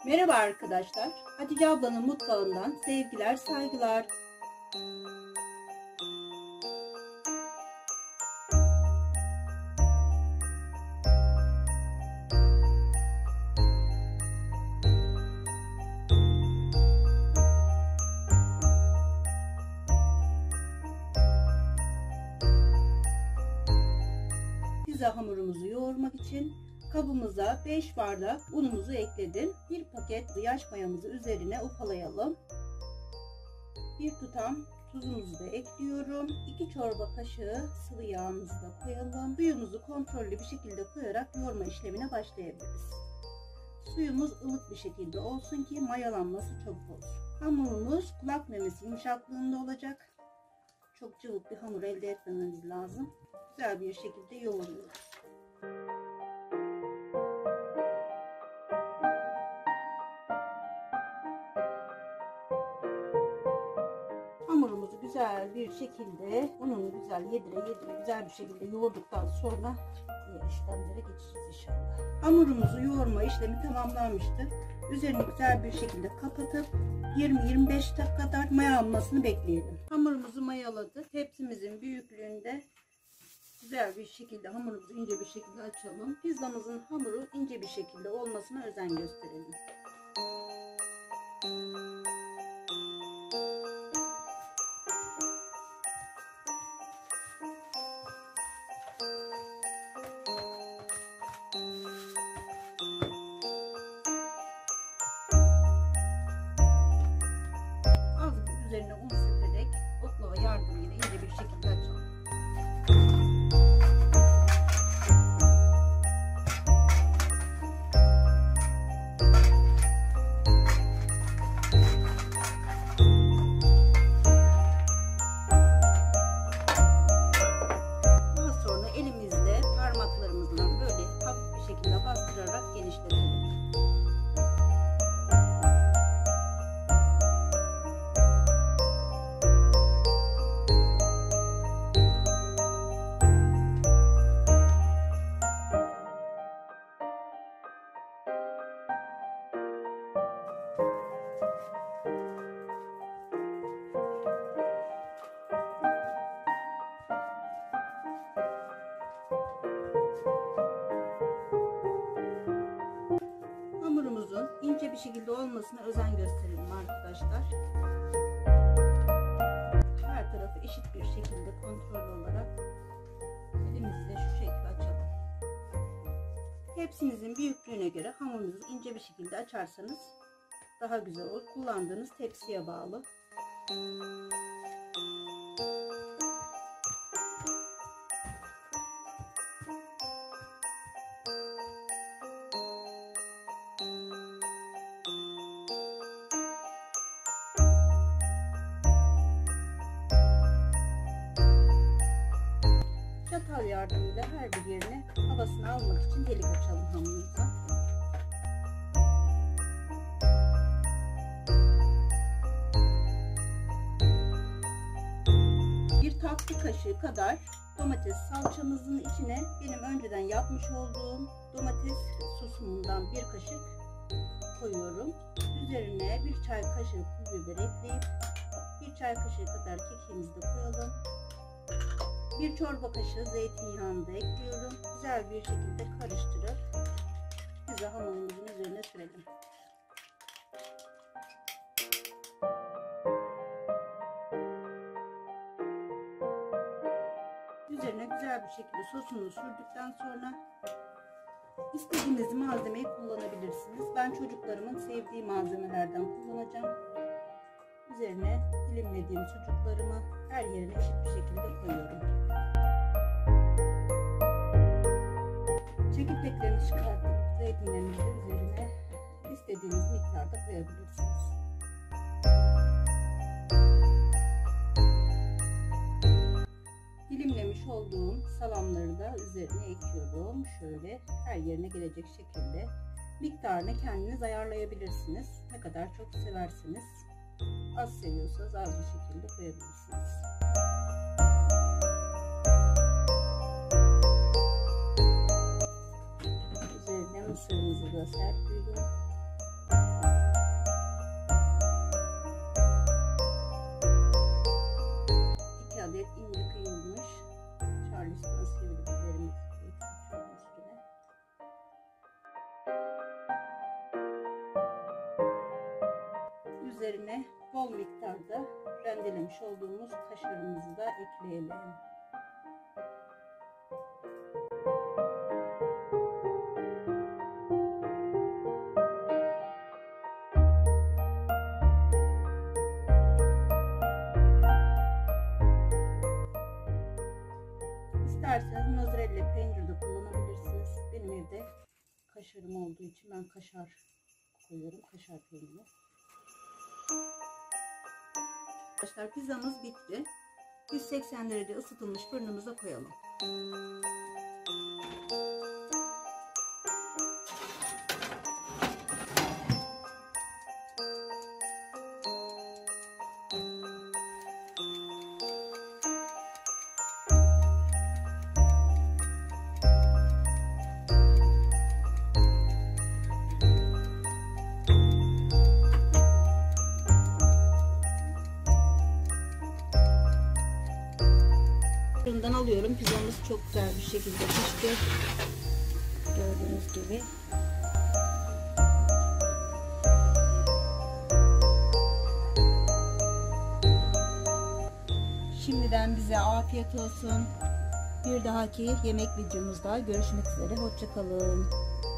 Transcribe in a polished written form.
Merhaba arkadaşlar. Hatice ablanın mutfağından sevgiler, saygılar. Pizza hamurumuzu yoğurmak için kabımıza 5 bardak unumuzu ekledim. 1 paket yaş mayamızı üzerine ufalayalım. 1 tutam tuzumuzu da ekliyorum. 2 çorba kaşığı sıvı yağımızı da koyalım. Suyumuzu kontrollü bir şekilde koyarak yoğurma işlemine başlayabiliriz. Suyumuz ılık bir şekilde olsun ki mayalanması çabuk olur. Hamurumuz kulak memesi yumuşaklığında olacak. Çok cıvık bir hamur elde etmemiz lazım. Güzel bir şekilde yoğuruyoruz. Hamurumuzu güzel bir şekilde ununu güzel yedire güzel bir şekilde yoğurduktan sonra diğer işlemlere geçeceğiz inşallah. Hamurumuzu yoğurma işlemi tamamlanmıştır. Üzerini güzel bir şekilde kapatıp 20-25 dakika kadar mayalanmasını bekleyelim. Hamurumuzu mayaladık. Tepsimizin büyüklüğünde güzel bir şekilde hamurumuzu ince bir şekilde açalım. Pizzamızın hamuru ince bir şekilde olmasına özen gösterelim. Az üzerine un serperek oklava yardımıyla ince bir şekilde açalım. Elimizle parmaklarımızla böyle hafif bir şekilde bastırarak genişletelim. Hamurumuzun ince bir şekilde olmasına özen gösterelim arkadaşlar. Her tarafı eşit bir şekilde kontrollü olarak elimizle şu şekilde açalım. Tepsinizin büyüklüğüne göre hamurunuzu ince bir şekilde açarsanız daha güzel olur. Kullandığınız tepsiye bağlı. Çatal yardımıyla her bir yerine havasını almak için delik açalım hamurumuza. Bir tatlı kaşığı kadar domates salçamızın içine benim önceden yapmış olduğum domates sosumundan bir kaşık koyuyorum. Üzerine bir çay kaşığı pul biber ekleyip bir çay kaşığı kadar kekiğimizi de koyalım. Bir çorba kaşığı zeytinyağını da ekliyorum. Güzel bir şekilde karıştırıp pizza hamurumuzun üzerine sürelim. Üzerine güzel bir şekilde sosunu sürdükten sonra istediğiniz malzemeyi kullanabilirsiniz. Ben çocuklarımın sevdiği malzemelerden kullanacağım. Üzerine dilimlediğim sucuklarımı her yerine eşit bir şekilde koyuyorum. Çekirdeklerini çıkartıp zeytinlerinizi de üzerine istediğiniz miktarda koyabilirsiniz. Dilimlemiş olduğum salamları da üzerine ekliyorum. Şöyle her yerine gelecek şekilde miktarını kendiniz ayarlayabilirsiniz. Ne kadar çok seversiniz. Az seviyorsanız az bir şekilde koyabilirsiniz. Üzerine mısırımızı da serpiyorum. üzerine bol miktarda rendelemiş olduğumuz kaşarımızı da ekleyelim. İsterseniz mozzarella peyniri de kullanabilirsiniz. Benim evde kaşarım olduğu için ben kaşar koyuyorum. Kaşar peyniri. Arkadaşlar pizzamız bitti. 180 derece ısıtılmış fırınımıza koyalım. Fırından alıyorum. Pizzamız çok güzel bir şekilde pişti. Gördüğünüz gibi. Şimdiden bize afiyet olsun. Bir dahaki yemek videomuzda görüşmek üzere. Hoşça kalın.